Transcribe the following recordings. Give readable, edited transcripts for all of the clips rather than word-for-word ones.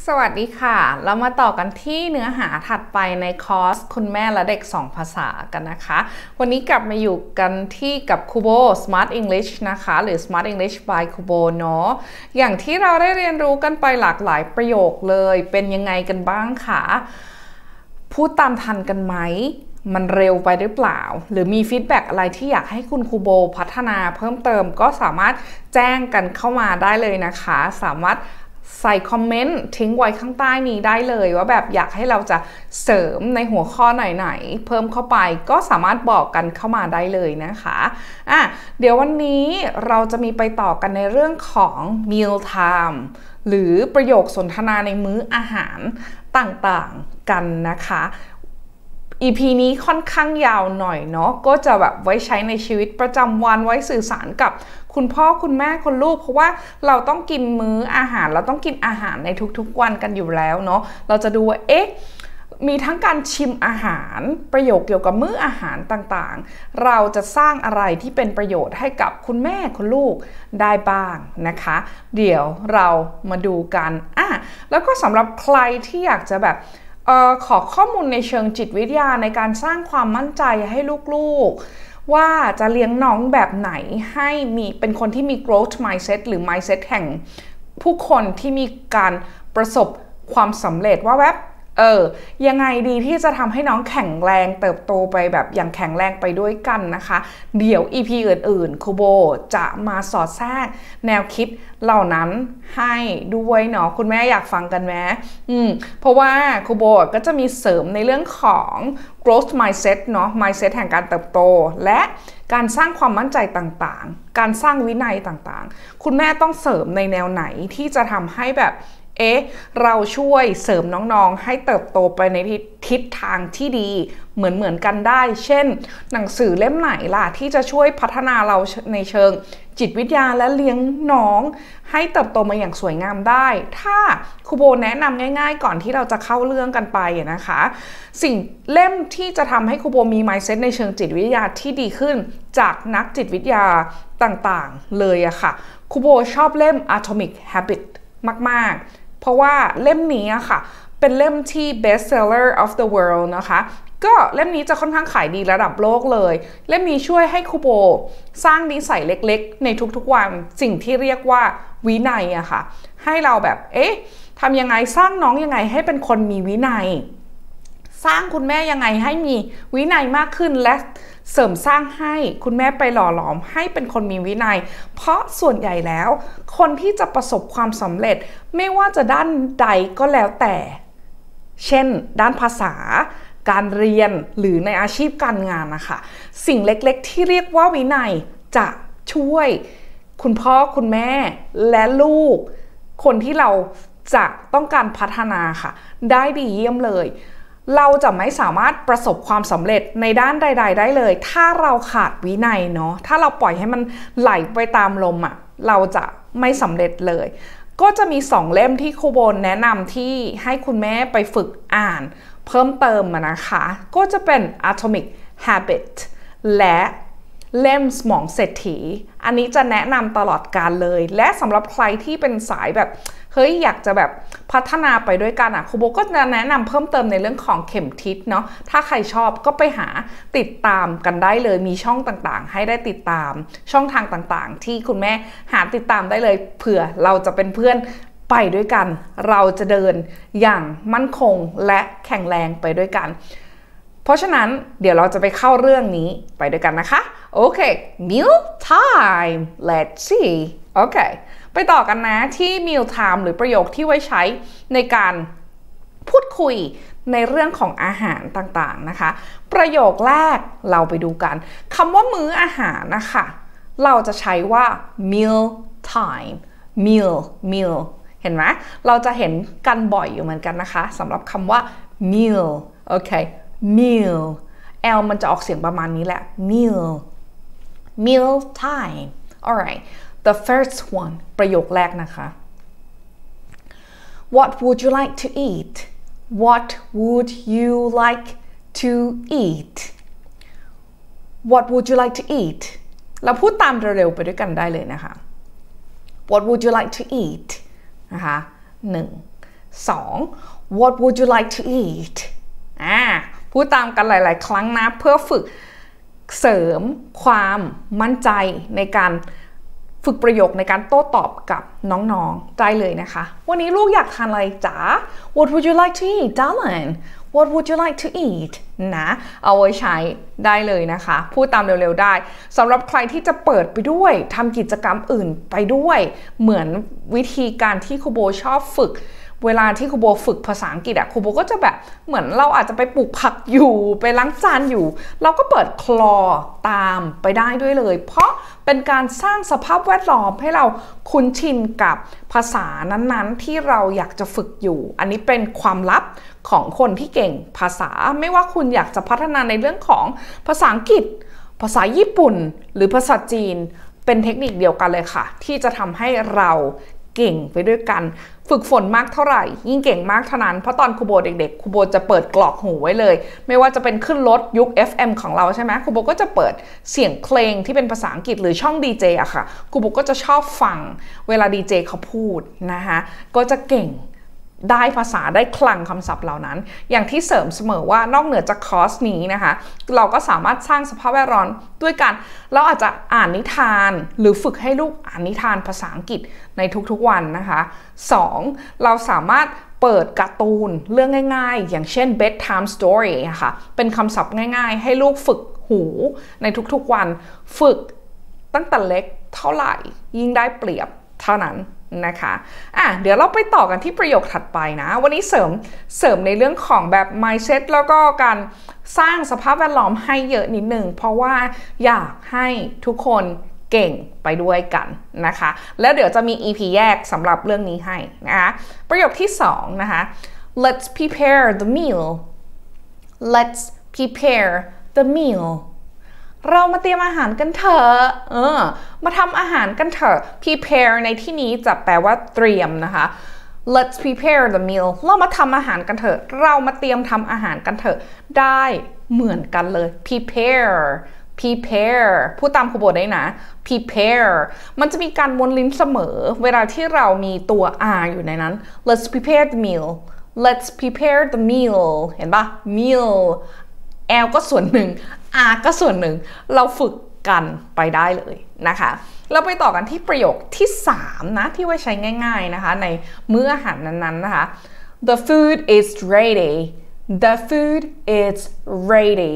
สวัสดีค่ะเรามาต่อกันที่เนื้อหาถัดไปในคอร์สคุณแม่และเด็ก2ภาษากันนะคะวันนี้กลับมาอยู่กันที่กับครูโบ Smart English นะคะหรือ Smart English by ครูโบเนาะอย่างที่เราได้เรียนรู้กันไปหลากหลายประโยคเลยเป็นยังไงกันบ้างคะพูดตามทันกันไหมมันเร็วไปหรือเปล่าหรือมีฟีดแบ็กอะไรที่อยากให้คุณครูโบพัฒนาเพิ่มเติมก็สามารถแจ้งกันเข้ามาได้เลยนะคะสามารถใส่คอมเมนต์ทิ้งไว้ข้างใต้นี้ได้เลยว่าแบบอยากให้เราจะเสริมในหัวข้อไหนๆเพิ่มเข้าไปก็สามารถบอกกันเข้ามาได้เลยนะคะเดี๋ยววันนี้เราจะมีไปต่อกันในเรื่องของ meal time หรือประโยคสนทนาในมื้ออาหารต่างๆกันนะคะ EP นี้ค่อนข้างยาวหน่อยเนาะก็จะแบบไว้ใช้ในชีวิตประจำวันไว้สื่อสารกับคุณพ่อคุณแม่คุณลูกเพราะว่าเราต้องกินมื้ออาหารเราต้องกินอาหารในทุกๆวันกันอยู่แล้วเนาะเราจะดูว่ามีทั้งการชิมอาหารประโยคเกี่ยวกับมื้ออาหารต่างๆเราจะสร้างอะไรที่เป็นประโยชน์ให้กับคุณแม่คุณลูกได้บ้างนะคะเดี๋ยวเรามาดูกันแล้วก็สำหรับใครที่อยากจะแบบขอข้อมูลในเชิงจิตวิทยาในการสร้างความมั่นใจให้ลูกๆว่าจะเลี้ยงน้องแบบไหนให้มีเป็นคนที่มี growth mindset หรือ mindset แห่งผู้คนที่มีการประสบความสำเร็จว่าแบบยังไงดีที่จะทำให้น้องแข็งแรงเติบโตไปแบบอย่างแข็งแรงไปด้วยกันนะคะเดี๋ยว EP อื่นๆครูโบจะมาสอดแทรกแนวคิดเหล่านั้นให้ด้วยเนาะคุณแม่อยากฟังกันไหมเพราะว่าครูโบก็จะมีเสริมในเรื่องของ growth mindset เนาะ mindset แห่งการเติบโตและการสร้างความมั่นใจต่างๆการสร้างวินัยต่างๆคุณแม่ต้องเสริมในแนวไหนที่จะทำให้แบบเราช่วยเสริมน้องๆให้เติบโตไปในทิศทางที่ดีเหมือนกันได้เช่นหนังสือเล่มไหนล่ะที่จะช่วยพัฒนาเราในเชิงจิตวิทยาและเลี้ยงน้องให้เติบโตมาอย่างสวยงามได้ถ้าครูโบแนะนำง่ายๆก่อนที่เราจะเข้าเรื่องกันไปนะคะสิ่งเล่มที่จะทำให้ครูโบมี mindset ในเชิงจิตวิทยาที่ดีขึ้นจากนักจิตวิทยาต่างๆเลยอะค่ะครูโบชอบเล่ม Atomic Habit มากๆเพราะว่าเล่มนี้ค่ะเป็นเล่มที่ best seller of the world นะคะก็เล่มนี้จะค่อนข้างขายดีระดับโลกเลยเล่มนี้ช่วยให้ครูโบสร้างนิสัยเล็กๆในทุกๆวันสิ่งที่เรียกว่าวินัยอะค่ะให้เราแบบทำยังไงสร้างน้องยังไงให้เป็นคนมีวินัยสร้างคุณแม่ยังไงให้มีวินัยมากขึ้นและเสริมสร้างให้คุณแม่ไปหล่อหลอมให้เป็นคนมีวินัยเพราะส่วนใหญ่แล้วคนที่จะประสบความสำเร็จไม่ว่าจะด้านใดก็แล้วแต่เช่นด้านภาษาการเรียนหรือในอาชีพการงานนะคะสิ่งเล็กๆที่เรียกว่าวินัยจะช่วยคุณพ่อคุณแม่และลูกคนที่เราจะต้องการพัฒนาค่ะได้ดีเยี่ยมเลยเราจะไม่สามารถประสบความสำเร็จในด้านใดๆได้เลยถ้าเราขาดวินัยเนาะถ้าเราปล่อยให้มันไหลไปตามลมเราจะไม่สำเร็จเลยก็จะมี2เล่มที่ครูโบแนะนำที่ให้คุณแม่ไปฝึกอ่านเพิ่มเติมนะคะก็จะเป็น Atomic Habit และเล่มสมองเศรษฐีอันนี้จะแนะนำตลอดกาลเลยและสำหรับใครที่เป็นสายแบบอยากจะแบบพัฒนาไปด้วยกันครูโบก็จะแนะนำเพิ่มเติมในเรื่องของเข็มทิศเนาะถ้าใครชอบก็ไปหาติดตามกันได้เลยมีช่องต่างๆให้ได้ติดตามช่องทางต่างๆที่คุณแม่หาติดตามได้เลยเผื่อเราจะเป็นเพื่อนไปด้วยกันเราจะเดินอย่างมั่นคงและแข็งแรงไปด้วยกันเพราะฉะนั้นเดี๋ยวเราจะไปเข้าเรื่องนี้ไปด้วยกันนะคะโอเค meal time let's see โอเคไปต่อกันนะที่ meal time หรือประโยคที่ไว้ใช้ในการพูดคุยในเรื่องของอาหารต่างๆนะคะประโยคแรกเราไปดูกันคำว่ามื้ออาหารนะคะเราจะใช้ว่า meal time meal เห็นไหมเราจะเห็นกันบ่อยอยู่เหมือนกันนะคะสำหรับคำว่า meal โอเค meal L มันจะออกเสียงประมาณนี้แหละ meal time alright the first one ประโยคแรกนะคะ What would you like to eat What would you like to eat What would you like to eat เราพูดตามเร็วๆไปด้วยกันได้เลยนะคะ What would you like to eat นะคะ1 2. What would you like to eat พูดตามกันหลายๆครั้งนะเพื่อฝึกเสริมความมั่นใจในการฝึกประโยคในการโต้ตอบกับน้องๆได้เลยนะคะวันนี้ลูกอยากทานอะไรจ๊ะ What would you like to eat darling What would you like to eat นะเอาไว้ใช้ได้เลยนะคะพูดตามเร็วๆได้สำหรับใครที่จะเปิดไปด้วยทำกิจกรรมอื่นไปด้วยเหมือนวิธีการที่ครูโบชอบฝึกเวลาที่ครูโบฝึกภาษาอังกฤษครูโบก็จะแบบเหมือนเราอาจจะไปปลูกผักอยู่ไปล้างจานอยู่เราก็เปิดคลอตามไปได้ด้วยเลยเพราะเป็นการสร้างสภาพแวดล้อมให้เราคุ้นชินกับภาษานั้นๆที่เราอยากจะฝึกอยู่อันนี้เป็นความลับของคนที่เก่งภาษาไม่ว่าคุณอยากจะพัฒนาในเรื่องของภาษาอังกฤษภาษาญี่ปุ่นหรือภาษาจีนเป็นเทคนิคเดียวกันเลยค่ะที่จะทำให้เราเก่งไปด้วยกันฝึกฝนมากเท่าไหร่ยิ่งเก่งมากเท่านั้นเพราะตอนครูโบเด็กๆครูโบจะเปิดกรอกหูไว้เลยไม่ว่าจะเป็นขึ้นรถยุค FM ของเราใช่ไหมครูโบก็จะเปิดเสียงเพลงที่เป็นภาษาอังกฤษหรือช่องดีเจอะค่ะครูโบก็จะชอบฟังเวลาดีเจเขาพูดนะคะก็จะเก่งได้ภาษาได้คลังคำศัพท์เหล่านั้นอย่างที่เสริมเสมอว่านอกเหนือจากคอร์สนี้นะคะเราก็สามารถสร้างสภาพแวดล้อมด้วยกันเราอาจจะอ่านนิทานหรือฝึกให้ลูกอ่านนิทานภาษาอังกฤษในทุกๆวันนะคะ 2. เราสามารถเปิดการ์ตูนเรื่องง่ายๆอย่างเช่น bedtime story ค่ะเป็นคำศัพท์ง่ายๆให้ลูกฝึกหูในทุกๆวันฝึกตั้งแต่เล็กเท่าไหร่ยิ่งได้เปรียบเท่านั้นนะคะเดี๋ยวเราไปต่อกันที่ประโยคถัดไปนะวันนี้เสริมในเรื่องของแบบ mindset แล้วก็การสร้างสภาพแวดล้อมให้เยอะนิดนึงเพราะว่าอยากให้ทุกคนเก่งไปด้วยกันนะคะแล้วเดี๋ยวจะมี EP แยกสำหรับเรื่องนี้ให้นะคะประโยคที่2นะคะ Let's prepare the meal Let's prepare the mealเรามาเตรียมอาหารกันเถอะมาทำอาหารกันเถอะ prepare ในที่นี้จะแปลว่าเตรียมนะคะ let's prepare the meal เรามาทำอาหารกันเถอะเรามาเตรียมทำอาหารกันเถอะได้เหมือนกันเลย prepare พูดตามครูโบได้นะ prepare มันจะมีการม้วนลิ้นเสมอเวลาที่เรามีตัว r อยู่ในนั้น let's prepare the meal let's prepare the meal เห็นปะ meal L ก็ส่วนหนึ่ง R ก็ส่วนหนึ่งเราฝึกกันไปได้เลยนะคะเราไปต่อกันที่ประโยคที่3นะที่ไว้ใช้ง่ายๆนะคะในมื้ออาหารนั้นๆนะคะ The food is ready The food is ready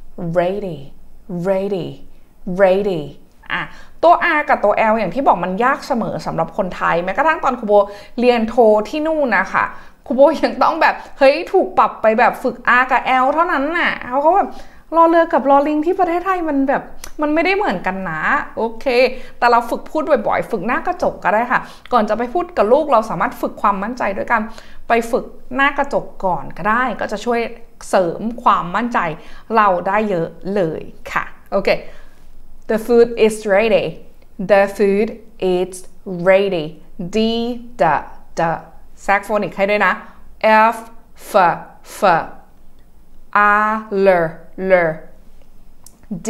ready ตัว R กับตัว L อย่างที่บอกมันยากเสมอสำหรับคนไทยแม้กระทั่งตอนครูโบเรียนโทที่นู่นนะคะครูโบยังต้องแบบเฮ้ยถูกปรับไปแบบฝึก R กับ L เท่านั้นน่ะเขาแบบรอเรือกับรอลิงที่ประเทศไทยมันแบบมันไม่ได้เหมือนกันนะโอเคแต่เราฝึกพูดบ่อยๆฝึกหน้ากระจกก็ได้ค่ะก่อนจะไปพูดกับลูกเราสามารถฝึกความมั่นใจด้วยกันไปฝึกหน้ากระจกก่อนก็ได้ก็จะช่วยเสริมความมั่นใจเราได้เยอะเลยค่ะโอเค The food is ready The food is ready D theแซกโฟนิกให้ด้วยนะ F F R L D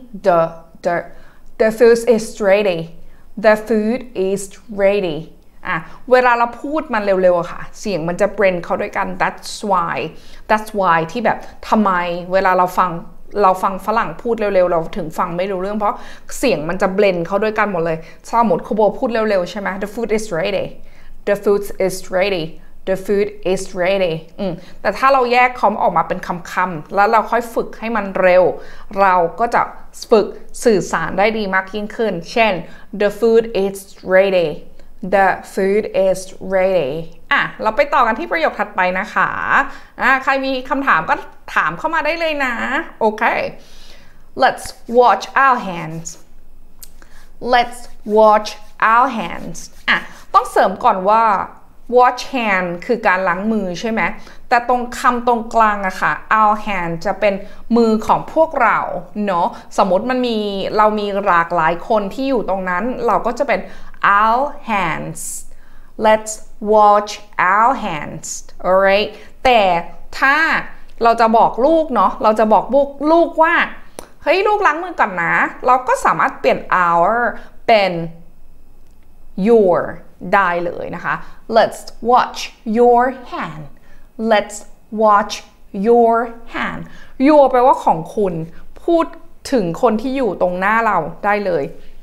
the food is ready the food is ready เวลาเราพูดมันเร็วๆค่ะเสียงมันจะเบรนเข้าด้วยกัน that's why ที่แบบทำไมเวลาเราฟังฝรั่งพูดเร็วๆเราถึงฟังไม่รู้เรื่องเพราะเสียงมันจะเบรนเข้าด้วยกันหมดเลยสมมติครูโบพูดเร็วๆใช่ไหม the food is ready The food is ready. The food is ready. แต่ถ้าเราแยกคำออกมาเป็นคำๆแล้วเราค่อยฝึกให้มันเร็วเราก็จะฝึกสื่อสารได้ดีมากยิ่งขึ้นเช่น The food is ready. The food is ready. เราไปต่อกันที่ประโยคถัดไปนะคะใครมีคำถามก็ถามเข้ามาได้เลยนะโอเค Let's wash our hands. Let's wash our hands. ต้องเสริมก่อนว่า wash hand คือการล้างมือใช่ไหมแต่ตรงคำตรงกลางอะค่ะ our hand จะเป็นมือของพวกเราเนาะสมมติเรามีหลากหลายคนที่อยู่ตรงนั้นเราก็จะเป็น our hands let's wash our hands alright แต่ถ้าเราจะบอกลูกเนาะเราจะบอกลูกว่าเฮ้ยลูกล้างมือก่อนนะเราก็สามารถเปลี่ยน our เป็น your ได้เลยนะคะ let's watch your hand let's watch your hand your แปลว่าของคุณพูดถึงคนที่อยู่ตรงหน้าเราได้เลย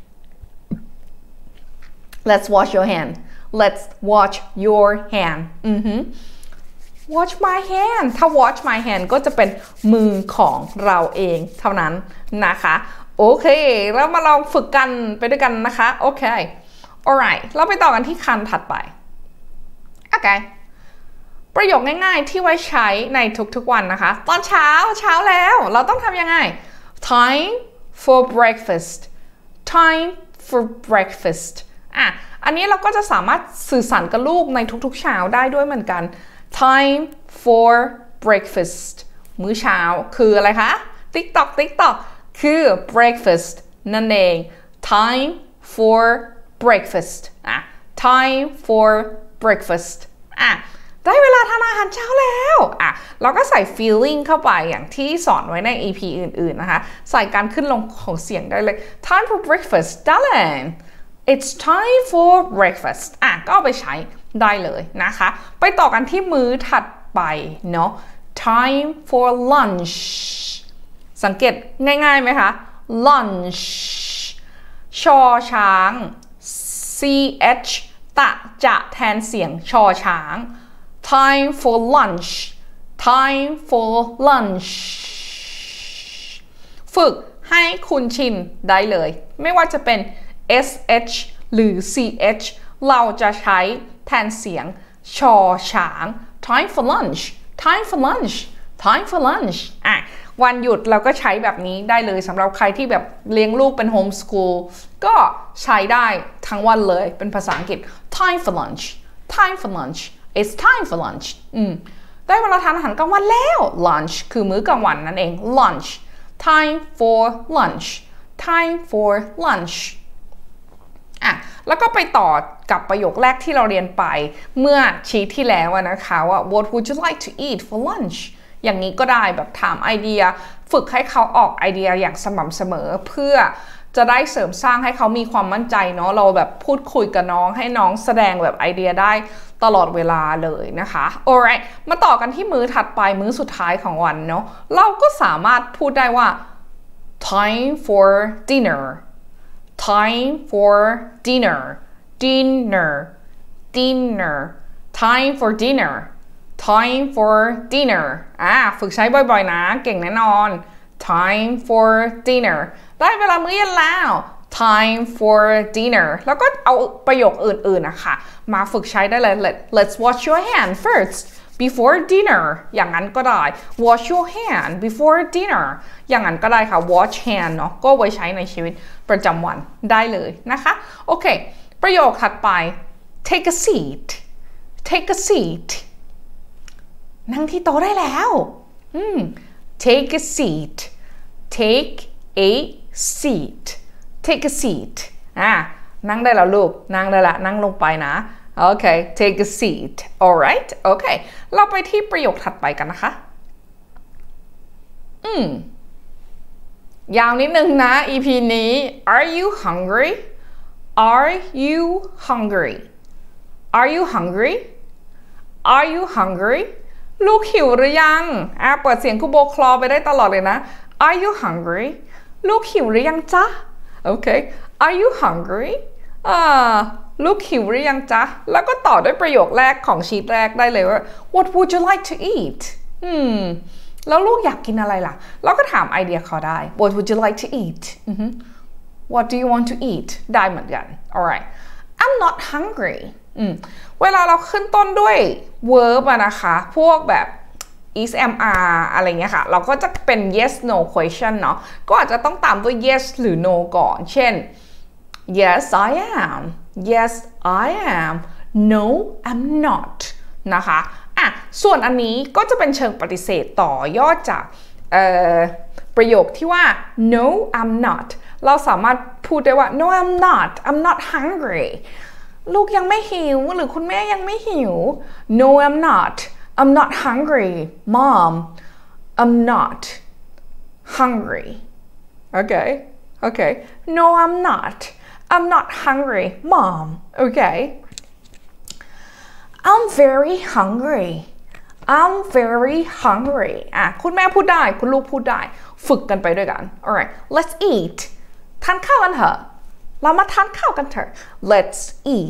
let's wash your hand let's watch your hand watch my hand ถ้า watch my hand ก็จะเป็นมือของเราเองเท่านั้นนะคะโอเคแล้วมาลองฝึกกันไปด้วยกันนะคะโอเค alright เราไปต่อกันที่คันถัดไปโอเคประโยคง่ายๆที่ไว้ใช้ในทุกๆวันนะคะตอนเช้าแล้วเราต้องทำยังไง time for breakfast time for breakfast อันนี้เราก็จะสามารถสื่อสารกับลูกในทุกๆเช้าได้ด้วยเหมือนกัน time for breakfast มื้อเช้าคืออะไรคะ TikTok คือ breakfast นั่นเอง time for breakfast time for breakfast ได้เวลาทานอาหารเช้าแล้วเราก็ใส่ feeling เข้าไปอย่างที่สอนไว้ใน EP อื่นๆนะคะใส่การขึ้นลงของเสียงได้เลย time for breakfast darling it's time for breakfast ก็เอาไปใช้ได้เลยนะคะไปต่อกันที่มื้อถัดไปเนาะ time for lunch สังเกตง่ายๆไหมคะ lunch ชอช้าง ch ตะจะแทนเสียงชอช้าง time for lunch time for lunch ฝึกให้คุณชินได้เลยไม่ว่าจะเป็น sh หรือ ch เราจะใช้แทนเสียงชอช้าง time for lunch time for lunch time for lunch วันหยุดเราก็ใช้แบบนี้ได้เลยสำหรับใครที่แบบเลี้ยงลูกเป็นโฮมสคูลก็ใช้ได้ทั้งวันเลยเป็นภาษาอังกฤษ time for lunch time for lunch it's time for lunch ได้เวลาทานอาหารกลางวันแล้ว lunch คือมื้อกลางวันนั่นเอง lunch time for lunch time for lunch แล้วก็ไปต่อกับประโยคแรกที่เราเรียนไปเมื่อชีทที่แล้วนะคะว่า what would you like to eat for lunch อย่างนี้ก็ได้แบบถามไอเดียฝึกให้เขาออกไอเดียอย่างสม่ำเสมอเพื่อจะได้เสริมสร้างให้เขามีความมั่นใจเนาะเราแบบพูดคุยกับน้องให้น้องแสดงแบบไอเดียได้ตลอดเวลาเลยนะคะ alright มาต่อกันที่มื้อถัดไปมื้อสุดท้ายของวันเนาะเราก็สามารถพูดได้ว่า time for dinner time for dinner dinner dinner time for dinner time for dinner ฝึกใช้บ่อยๆนะเก่งแน่นอน time for dinner ได้เวลามื้อเย็นแล้ว time for dinner แล้วก็เอาประโยคอื่นๆนะคะมาฝึกใช้ได้เลย let's wash your hand first before dinner อย่างนั้นก็ได้ wash your hand before dinner อย่างนั้นก็ได้ค่ะ wash hand เนาะก็ไว้ใช้ในชีวิตประจำวันได้เลยนะคะโอเคประโยคถัดไป take a seat take a seat นั่งที่โต๊ะได้แล้ว take a seat take a seat take a seat นั่งได้แล้วลูกนั่งได้ละนั่งลงไปนะโอเค take a seat alright โอเคเราไปที่ประโยคถัดไปกันนะคะยาวนิดนึงนะ EP นี้ Are you hungry Are you hungry Are you hungry Are you hungry ลูกหิวหรือยังเปิดเสียงคูโบคลอไปได้ตลอดเลยนะ Are you hungry ลูกหิวหรือยังจ๊ะโอเค Are you hungry ลูกหิวหรือยังจ๊ะแล้วก็ต่อด้วยประโยคแรกของชีทแรกได้เลยว่า What would you like to eat แล้วลูกอยากกินอะไรล่ะเราก็ถามไอเดียเขาได้ What would you like to eat What do you want to eat ได้เหมือนกัน alright I'm not hungry เวลาเราขึ้นต้นด้วย verb นะคะพวกแบบ is am are อะไรเงี้ยค่ะเราก็จะเป็น yes no question เนาะก็อาจจะต้องตามด้วย yes หรือ no ก่อนเช่น yes I am yes I am no I'm not นะคะส่วนอันนี้ก็จะเป็นเชิงปฏิเสธต่อยอดจากประโยคที่ว่า no I'm not เราสามารถพูดได้ว่า no I'm not hungry ลูกยังไม่หิวหรือคุณแม่ยังไม่หิว no I'm not hungry mom I'm not hungry okay no I'm not hungry mom okay I'm very hungry I'm very hungry คุณแม่พูดได้คุณลูกพูดได้ฝึกกันไปด้วยกัน alright let's eat ทานข้าวกันเถอะเรามาทานข้าวกันเถอะ let's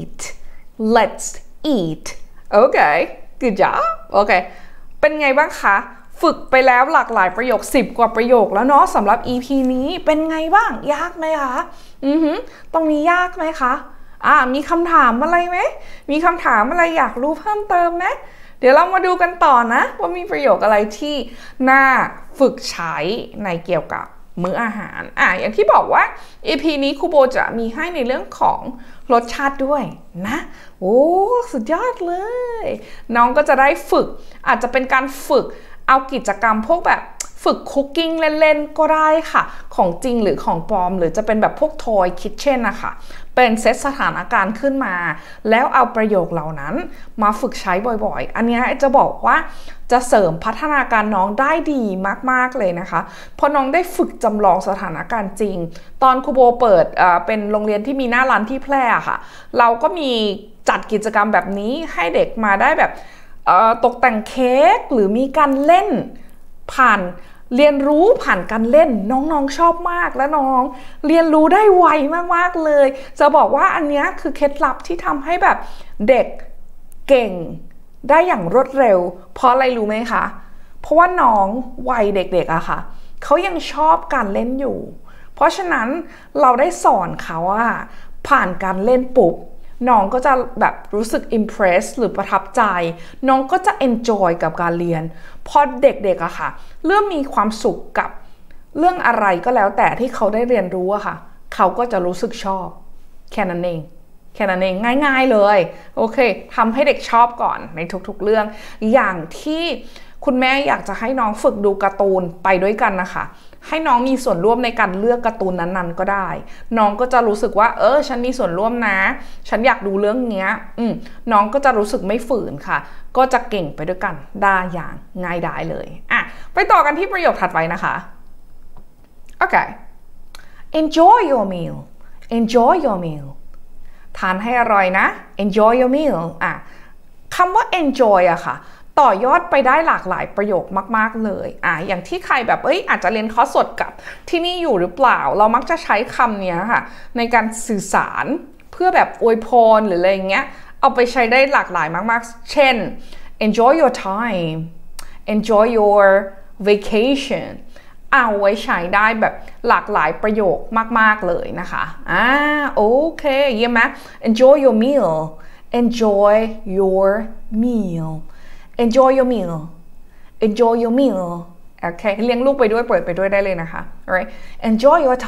eat okay good job โอเคเป็นไงบ้างคะฝึกไปแล้วหลากหลายประโยค10 กว่าประโยคแล้วเนาะสำหรับ EP นี้เป็นไงบ้างยากไหมคะตรงนี้ยากไหมคะมีคำถามอะไรไหมมีคำถามอะไรอยากรู้เพิ่มเติมไหมเดี๋ยวเรามาดูกันต่อนะว่ามีประโยคอะไรที่น่าฝึกใช้ในเกี่ยวกับมื้ออาหารอย่างที่บอกว่า EP นี้ครูโบจะมีให้ในเรื่องของรสชาติด้วยนะโอ้สุดยอดเลยน้องก็จะได้ฝึกอาจจะเป็นการฝึกเอากิจกรรมพวกแบบฝึกคุกกิ้งเล่นๆก็ได้ค่ะของจริงหรือของปลอมหรือจะเป็นแบบพวกทอยคิทเช่นนะคะเป็นเซตสถานการณ์ขึ้นมาแล้วเอาประโยคเหล่านั้นมาฝึกใช้บ่อยๆอันนี้จะบอกว่าจะเสริมพัฒนาการน้องได้ดีมากๆเลยนะคะเพราะน้องได้ฝึกจำลองสถานการณ์จริงตอนครูโบเปิดเป็นโรงเรียนที่มีหน้าร้านที่แพร่ค่ะเราก็มีจัดกิจกรรมแบบนี้ให้เด็กมาได้แบบตกแต่งเค้กหรือมีการเล่นผ่านเรียนรู้ผ่านการเล่นน้องๆชอบมากและน้องเรียนรู้ได้ไวมากๆเลยจะบอกว่าอันนี้คือเคล็ดลับที่ทำให้แบบเด็กเก่งได้อย่างรวดเร็วเพราะอะไรรู้ไหมคะเพราะว่าน้องวัยเด็กๆอะค่ะเขายังชอบการเล่นอยู่เพราะฉะนั้นเราได้สอนเขาอะผ่านการเล่นปุ๊บน้องก็จะแบบรู้สึก impress หรือประทับใจน้องก็จะ enjoy กับการเรียนพอเด็กๆอะค่ะเริ่มมีความสุขกับเรื่องอะไรก็แล้วแต่ที่เขาได้เรียนรู้อะค่ะเขาก็จะรู้สึกชอบแค่นั้นเองง่ายๆเลยโอเคทำให้เด็กชอบก่อนในทุกๆเรื่องอย่างที่คุณแม่อยากจะให้น้องฝึกดูการ์ตูนไปด้วยกันนะคะให้น้องมีส่วนร่วมในการเลือกการ์ตูนนั้นๆก็ได้น้องก็จะรู้สึกว่าฉันมีส่วนร่วมนะฉันอยากดูเรื่องนี้น้องก็จะรู้สึกไม่ฝืนค่ะก็จะเก่งไปด้วยกันได้อย่างง่ายดายเลยไปต่อกันที่ประโยคถัดไปนะคะโอเค enjoy your meal ทานให้อร่อยนะ enjoy your meal คำว่า enjoy อะค่ะต่อยอดไปได้หลากหลายประโยคมากๆเลยอย่างที่ใครแบบอาจจะเรียนคอร์สสดกับที่นี่อยู่หรือเปล่าเรามักจะใช้คำนี้ค่ะในการสื่อสารเพื่อแบบอวยพรหรืออะไรอย่างเงี้ยเอาไปใช้ได้หลากหลายมากๆเช่น enjoy your time enjoy your vacation เอาไว้ใช้ได้แบบหลากหลายประโยคมากๆเลยนะคะโอเคเยี่ยมไหม enjoy your meal enjoy your meal enjoy your meal โอเคเลี้ยงลูกไปด้วยเปิดไปด้วยได้เลยนะคะ alright enjoy your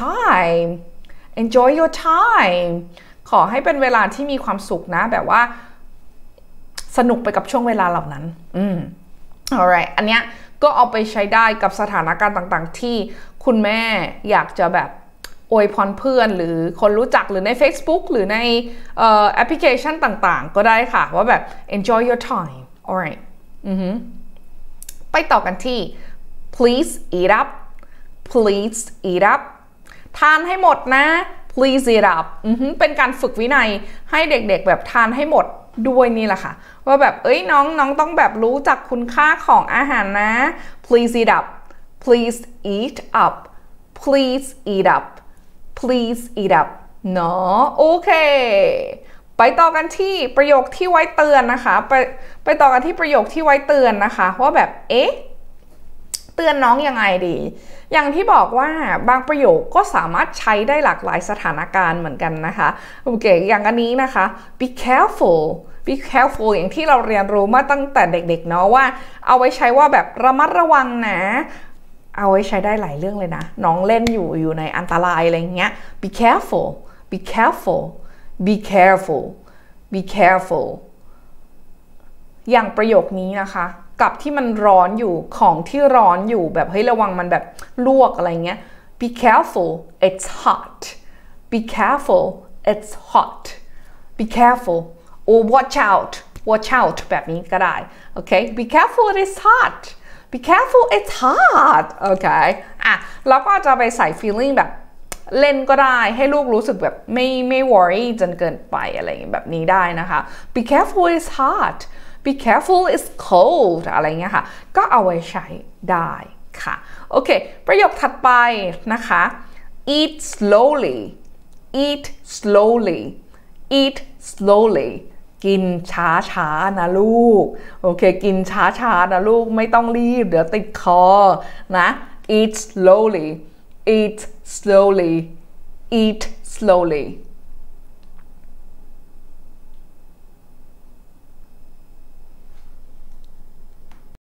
time ขอให้เป็นเวลาที่มีความสุขนะแบบว่าสนุกไปกับช่วงเวลาเหล่านั้นalright อันเนี้ยก็เอาไปใช้ได้กับสถานการณ์ต่างๆที่คุณแม่อยากจะแบบอวยพรเพื่อนหรือคนรู้จักหรือใน Facebook หรือในแอปพลิเคชันต่างๆก็ได้ค่ะว่าแบบ enjoy your time alrightไปต่อกันที่ please eat up ทานให้หมดนะ please eat up เป็นการฝึกวินัยให้เด็กๆแบบทานให้หมดด้วยนี่แหละค่ะว่าแบบน้องต้องแบบรู้จักคุณค่าของอาหารนะ please eat upเนาะโอเคไปต่อกันที่ประโยคที่ไว้เตือนนะคะไปต่อกันที่ประโยคที่ไว้เตือนนะคะว่าแบบเตือนน้องยังไงดีอย่างที่บอกว่าบางประโยคก็สามารถใช้ได้หลากหลายสถานการณ์เหมือนกันนะคะโอเคอย่างอันนี้นะคะ be careful อย่างที่เราเรียนรู้มาตั้งแต่เด็กๆเนาะว่าเอาไว้ใช้ว่าแบบระมัดระวังนะเอาไว้ใช้ได้หลายเรื่องเลยนะน้องเล่นอยู่ในอันตรายอะไรเงี้ย be carefulอย่างประโยคนี้นะคะกับที่มันร้อนอยู่ของที่ร้อนอยู่แบบระวังมันแบบลวกอะไรเงี้ย be careful it's hot be careful or watch out แบบนี้ก็ได้โอเค be careful it's hot โอเคแล้วก็จะไปใส่ feeling แบบเล่นก็ได้ให้ลูกรู้สึกแบบไม่ worry จนเกินไปอะไรแบบนี้ได้นะคะ be careful it's hot be careful it's cold อะไรเงี้ยค่ะก็เอาไว้ใช้ได้ค่ะโอเคประโยคถัดไปนะคะ eat slowly eat slowly eat slowly กินช้าๆนะลูกโอเคกินช้าๆนะลูกไม่ต้องรีบเดี๋ยวติดคอนะ eat slowly eat slowly eat slowly